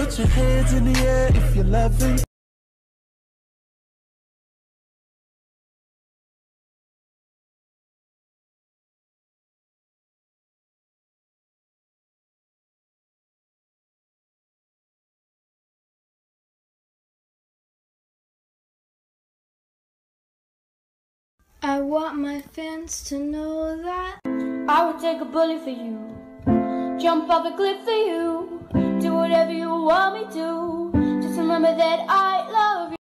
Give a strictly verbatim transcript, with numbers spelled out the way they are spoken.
Put your hands in the air if you're loving. I want my fans to know that I would take a bullet for you, jump off a cliff for you, do whatever you want me to. Just remember that I